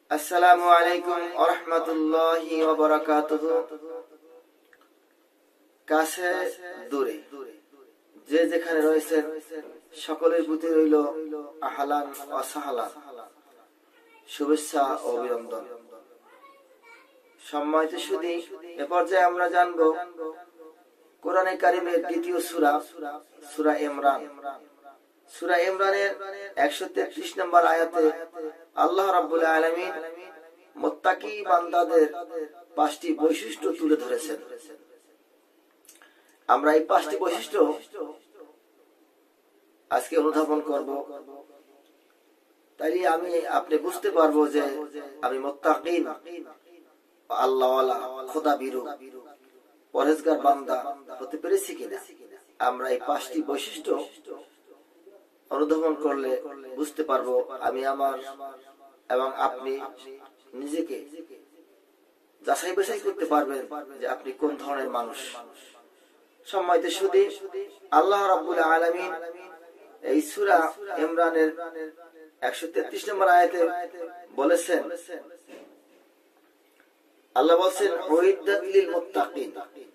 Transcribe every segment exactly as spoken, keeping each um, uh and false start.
আসসালামু আলাইকুম ওয়া রাহমাতুল্লাহি ওয়া বারাকাতুহু। কাছে দূরে যে যেখানে রয়েছেন সকলের প্রতি রইল আহলান ওয়া সাহলান, শুভেচ্ছা ও অভিনন্দন। সম্মানিত সুধী, এ পর্যায়ে আমরা জানব কোরআনে কারিমের দ্বিতীয় সূরা সূরা ইমরান। সূরা ইমরানের একশো তেত্রিশ নম্বর আয়াতে আল্লাহ রাব্বুল আলামিন মুত্তাকি বান্দাদের পাঁচটি বৈশিষ্ট্য তুলে ধরেছেন। আমরা এই পাঁচটি বৈশিষ্ট্য আজকে অনুধাবন করব, তাইলে আমি আপনি বুঝতে পারবো যে আমি মুত্তাকিন, আল্লাহওয়ালা, খোদাভীরু, পরহেজগার বান্দা হতে পেরেছি কিনা। আমরা এই পাঁচটি বৈশিষ্ট্য অনুধাবন করলে বুঝতে পারবো আমি আমার এবং আপনি নিজেকে যাচাই বাছাই করতে পারবেন যে আপনি কোন ধরনের মানুষ। সম্মানিত সুধী, আল্লাহ রাব্বুল আলামিন এই সূরা ইমরানের একশো তেত্রিশ নম্বর আয়াতে বলেছেন, আল্লাহ বলেন উইদ্দাত লিল মুত্তাকিন,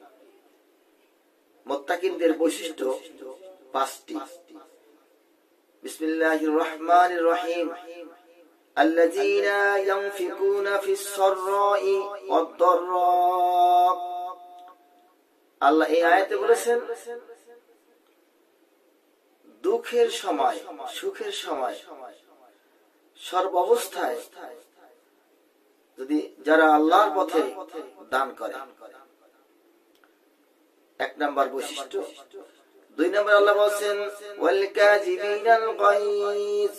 মুত্তাকিনদের বৈশিষ্ট্য পাঁচটি। বিসমিল্লাহির রহমানির রহিম। আল্লাযীনা ইয়ানফিকুনা ফিস সাররাই ওয়াদ দাররা। আল্লাহ এই আয়াতে বলেছেন দুঃখের সময়, সুখের সময়, সর্বাবস্থায় যদি যারা আল্লাহর পথে দান করে, এক নাম্বার বৈশিষ্ট্য। দুই নম্বর আল্লাহ বলেন ওয়াল কাযিবিনাল গায়জ,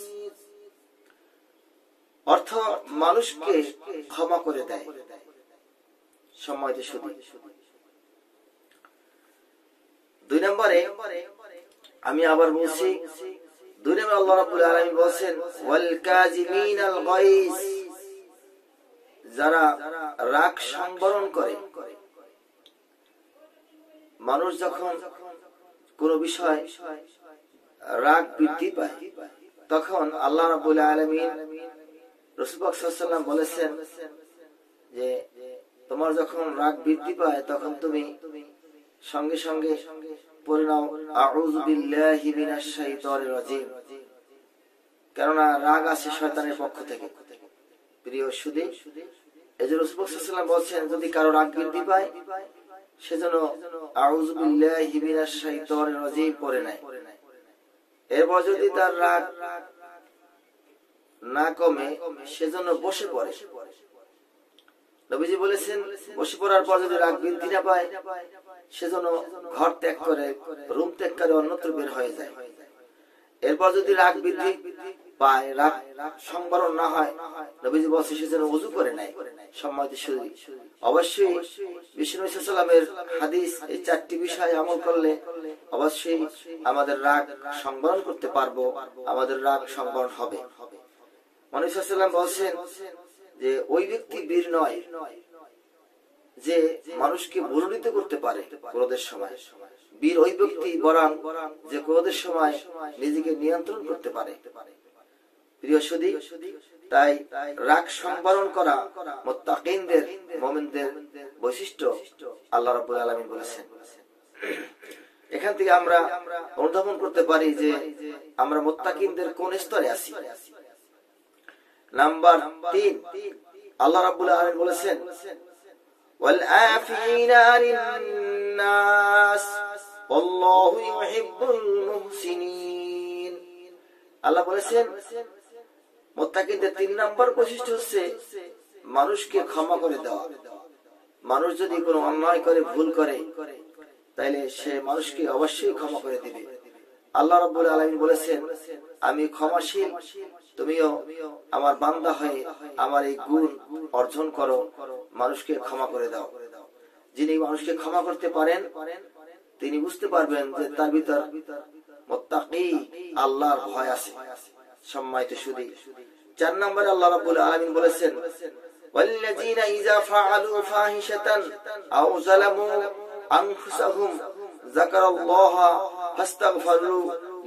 অর্থ মানুষকে ক্ষমা করে দেয়। সম্মানিত সুধী, দুই নম্বরে আমি আবার বলছি, দুই নম্বরে আল্লাহ রাব্বুল আলামিন বলেন ওয়াল কাযিমিনাল গায়জ, যারা রাগ সংবরণ করে। মানুষ যখন কোন বিষয় রাগ বৃদ্ধি পায় তখন আল্লাহ রাব্বুল আলামিন রাসূল পাক সাল্লাল্লাহু আলাইহি ওয়াসাল্লাম বলেছেন যে তোমার যখন রাগ বৃদ্ধি পায় তখন তুমি সঙ্গে সঙ্গে পড়ে নাও আউযু বিল্লাহি মিনাশ শাইতানির রাজিম, কারণ রাগ আসে শয়তানের পক্ষ থেকে। প্রিয় সুধী, এজন্য রাসূল পাক সাল্লাল্লাহু আলাইহি ওয়াসাল্লাম বলেছেন যদি কারো রাগ বৃদ্ধি পায় সেজন্য আউযু বিল্লাহি মিনাশ শাইতানির রাজিম পড়ে নেয়। এরপর যদি তার রাগ না কমে সেজন্য বসে পড়ে। নবীজি বলেছেন বসে পড়ার পর যদি রাগ বৃদ্ধি না পায় সেজন্য ঘর ত্যাগ করে, রুম ত্যাগ করে অন্যত্র বের হয়ে যায়। এরপর যদি রাগ বৃদ্ধি পায়, রাগ সংবরণ না হয়, নবীজি বলেছেন সেজন্য ওযু করে নেয়। সম্মানিত সুধী, অবশ্যই বিষ্ণু সাল্লাল্লাহু আলাইহি ওয়াসাল্লামের হাদিস এই চারটি বিষয় আমল করলে অবশ্যই আমাদের রাগ সংবরণ করতে পারবো, আমাদের রাগ সংবরণ হবে। নবী সাল্লাল্লাহু আলাইহি ওয়াসাল্লাম বলেছেন যে ওই ব্যক্তি বীর নয় যে মানুষকে ভুলুণ্ঠিত করতে পারে ক্রোধের সময়। বীর ওই ব্যক্তি বরং যে ক্রোধের সময় নিজেকে নিয়ন্ত্রণ করতে পারে। প্রিয় সুধী, তাই রাগ সংবরণ করা মুত্তাকিনদের, মুমিনদের বৈশিষ্ট্য আল্লাহ রাব্বুল আলামিন বলেছেন। এখান থেকে আমরা অনুধাবন করতে পারি যে আমরা মুত্তাকিনদের কোন স্তরে আছি। নাম্বার তিন, আল্লাহ রাব্বুল আলামিন বলেছেন ওয়াল আফিনা আনিন নাস আল্লাহু ইউহিব্বুল মুহসিনিন। আল্লাহ বলেছেন মুত্তাকিনদের তিন নম্বর বৈশিষ্ট্য হচ্ছে মানুষকে ক্ষমা করে দেওয়া। মানুষ যদি কোনো অন্যায় করে, ভুল করে, তাইলে সে মানুষকে অবশ্যই ক্ষমা করে দিবে। আল্লাহ রাব্বুল আলামিন বলেছেন আমি ক্ষমাশীল, তুমিও আমার বান্দা হয়ে আমার এই গুণ অর্জন করো, মানুষকে ক্ষমা করে দাও। যিনি মানুষকে ক্ষমা করতে পারেন তিনি বুঝতে পারবেন যে তার ভিতর মুত্তাকি, আল্লাহর ভয় আছে। সম্মানিত সুধী, চার নম্বরে আল্লাহ রাব্বুল আলামিন বলেছেন ওয়াল্লাযীনা ইযা ফাআলু ফাহিশাতান আও যালামু আনফুসাহুম যাকারাল্লাহা ফাস্তাগফিরু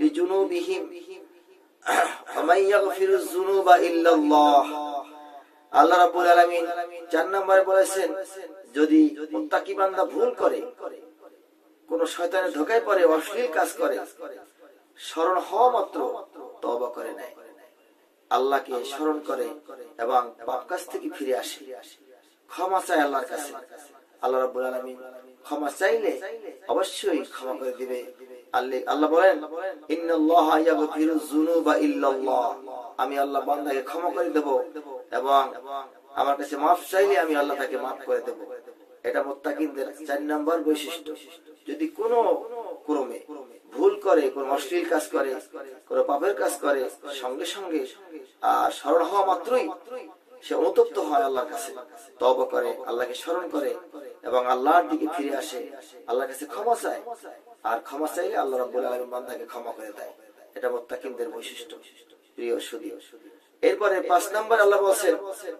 লিজুনুবিহিম ওয়া মান ইয়াগফিরুয যুনুবা ইল্লাল্লাহ। আল্লাহ রাব্বুল আলামিন চার নম্বরে বলেছেন, যদি মুত্তাকি বান্দা ভুল করে, কোন শয়তানের ধোঁকায় পড়ে, অশ্লীল কাজ করে, স্মরণ হওয়া মাত্র তওবা করে নেয়, আল্লাহকে স্মরণ করে এবং পাপ কাজ থেকে ফিরে আসে, ক্ষমা চায় আল্লাহর কাছে, আল্লাহ রাব্বুল আলামিন ক্ষমা চাইলে অবশ্যই ক্ষমা করে দিবে। আল্লাহ বলেন, ইন্নাল্লাহা ইয়াগফিরুয যুনুবা ইল্লাল্লাহ, আমি আল্লাহ বান্দাকে ক্ষমা করে দেব এবং আমার কাছে মাফ চাইলে আমি আল্লাহ তাকে মাফ করে দেব। এটা মুত্তাকিনদের চার নম্বর বৈশিষ্ট্য। যদি কোনো ক্রমে ভুল করে, কোন অশ্লীল কাজ করে, কোন পাপের কাজ করে, সঙ্গে সঙ্গে আর স্মরণ হওয়া মাত্রই সে অনুতপ্ত হয় আল্লাহর কাছে, তওবা করে, আল্লাহকে স্মরণ করে এবং আল্লাহর দিকে ফিরে আসে, আল্লাহর কাছে ক্ষমা চায়, আর ক্ষমা চাইলে আল্লাহ রাব্বুল আলামিন বান্দাকে ক্ষমা করে দেয়। এটা মুত্তাকিনদের বৈশিষ্ট্য। প্রিয় সুধী, এরপরে পাঁচ নম্বর আল্লাহ বলেন,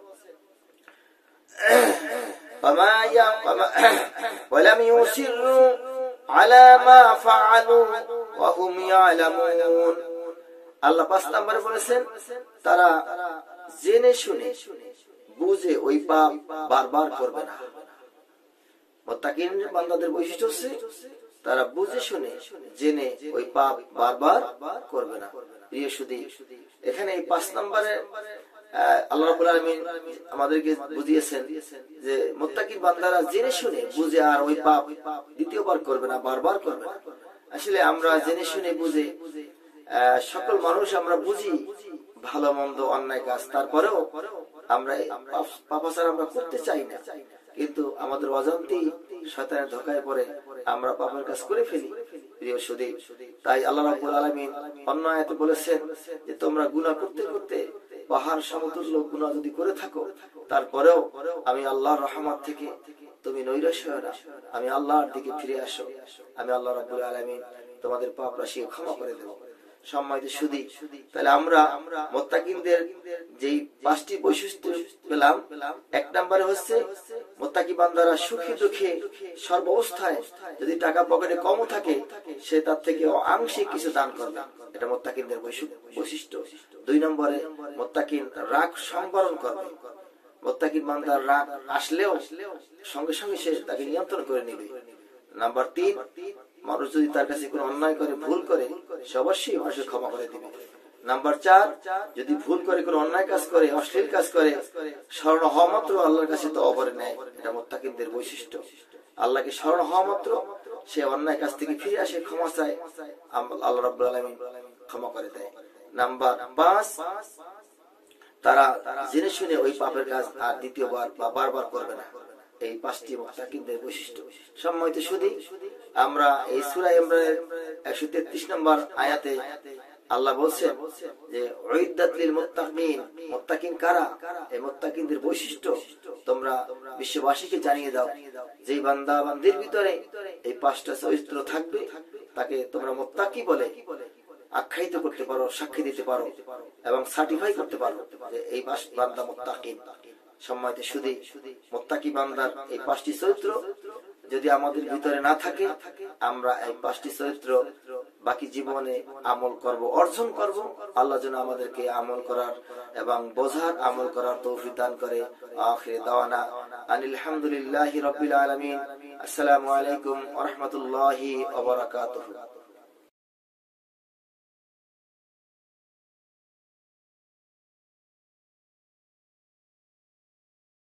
ওয়ালাম ইউসিরু আলা মা ফাআলু ওয়া হুম ইয়ালামুন। আল্লাহ পাঁচ নম্বরে বলেছেন, তারা জেনে শুনে বুঝে ওই পাপ বারবার করবে না। মুত্তাকিন বান্দাদের বৈশিষ্ট্য হচ্ছে তারা বুঝে শুনে জেনে ওই পাপ বারবার করবে না। প্রিয় সুধী, এখানে এই পাঁচ নম্বরে আল্লাহ রাব্বুল আলামিন আমাদেরকে বুঝিয়েছেন যে মুত্তাকিন বান্দারা জেনে শুনে বুঝে আর ওই পাপ দ্বিতীয়বার করবে না, বারবার করবে না। আসলে আমরা জেনে শুনে বুঝে, সকল মানুষ আমরা বুঝি ভালো মন্দ অন্যায় কাজ, তারপরেও আমরা পাপাচার আমরা করতে চাই না, কিন্তু আমাদের অজান্তেই শয়তানের ধোঁকায় পড়ে আমরা পাপের কাজ করে ফেলি। প্রিয় সুধী, তাই আল্লাহ রাব্বুল আলামিন অন্য আয়াতে বলেছেন যে তোমরা গুনাহ করতে করতে পাহাড় সমতুল্য গুনাহ যদি করে থাকো, তারপরেও আমি আল্লাহর রহমত থেকে তুমি নৈরাশ হও না, আমি আল্লাহর দিকে ফিরে আসো, আমি আল্লাহ রাব্বুল আলামিন তোমাদের পাপ রাশি ক্ষমা করে দেব। সম্মানিত সুধী, তাহলে আমরা মুত্তাকিনদের যেই পাঁচটি বৈশিষ্ট্য পেলাম, এক নম্বরে হচ্ছে মুত্তাকি বান্দারা সুখে দুঃখে সর্বাবস্থায়, যদি টাকা পকেটে কম থাকে সে তার থেকে আংশিক কিছু দান করবে, এটা মুত্তাকিনদের বৈশিষ্ট্য। দুই নম্বরে মুত্তাকিন রাগ সংবরণ করবে, মুত্তাকিন বান্দার রাগ আসলেও সঙ্গে সঙ্গে সে তাকে নিয়ন্ত্রণ করে নেবে। নাম্বার তিন, মানুষ যদি তার কাছে কোনো অন্যায় করে, ভুল করে, সে অবশ্যই মানুষের ক্ষমা করে দিবে। নাম্বার চার, যদি ভুল করে কোনো অন্যায় কাজ করে, অশ্লীল কাজ করে, স্মরণ হওয়া মাত্র আল্লাহর কাছে তওবা করে নেয়, এটা মুত্তাকিনদের বৈশিষ্ট্য। আল্লাহকে স্মরণ হওয়া মাত্র সে অন্যায় কাজ থেকে ফিরে আসে, ক্ষমা চায়, আল্লাহ রাব্বুল আলামিন ক্ষমা করে দেয়। নাম্বার পাঁচ, তারা জেনে শুনে ওই পাপের কাজ আর দ্বিতীয়বার বা বারবার করবে না। এই পাঁচটি মুত্তাকিনদের বৈশিষ্ট্য। সম্মানিত সুধী, আমরা এই সূরা ইমরানের একশো তেত্রিশ নম্বর আয়াতে আল্লাহ বলছেন যে উইদ্দাত লিল মুত্তাকিন, মুত্তাকিন কারা, এই মুত্তাকিনদের বৈশিষ্ট্য তোমরা বিশ্ববাসীকে জানিয়ে দাও। যেই বান্দা বান্দির ভিতরে এই পাঁচটা চরিত্র থাকবে তাকে তোমরা মুত্তাকি বলে আখ্যায়িত করতে পারো, সাক্ষী দিতে পারো এবং সার্টিফাই করতে পারো যে এই বান্দা মুত্তাকিন। সম্মানিত সুধী, মুত্তাকি বান্দার এই পাঁচটি চরিত্র যদি আমাদের ভিতরে না থাকে, আমরা এই পাঁচটি চরিত্র বাকি জীবনে আমল করব, অর্জন করব। আল্লাহ যেন আমাদেরকে আমল করার এবং বোঝার, আমল করার তৌফিক দান করে। আখির দাওয়ানা আনিল হামদুলিল্লাহি রাব্বিল আলামিন। আসসালামু আলাইকুম ওয়া রাহমাতুল্লাহি ওয়া বারাকাতুহু।